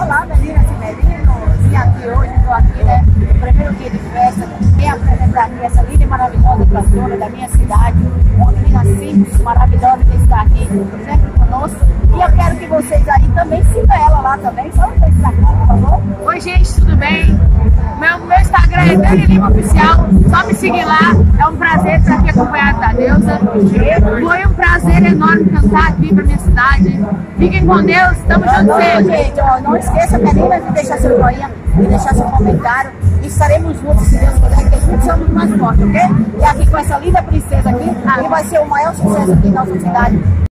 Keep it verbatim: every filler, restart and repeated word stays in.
Olá, meninas e meninos, e aqui hoje estou aqui, né, no primeiro dia de festa, vim apresentar aqui essa linda e maravilhosa cantora da minha cidade, uma menina simples, maravilhosa que está aqui sempre conosco, e eu quero que vocês aí também sigam ela lá também, só no Instagram, por favor. Oi gente, tudo bem? Meu, meu Instagram é Dani Lima Oficial, só me seguir lá, é um prazer estar aqui acompanhado da Deusa, foi um prazer enorme cantar aqui pra minha cidade, fiquem com Deus, tamo junto sempre. Gente, ó, não esqueça, meninas, de deixar seu joinha, de deixar seu comentário, e estaremos juntos, se Deus quiser, porque juntos somos mais fortes, ok? E aqui com essa linda princesa aqui, que vai ser o maior sucesso aqui na nossa cidade.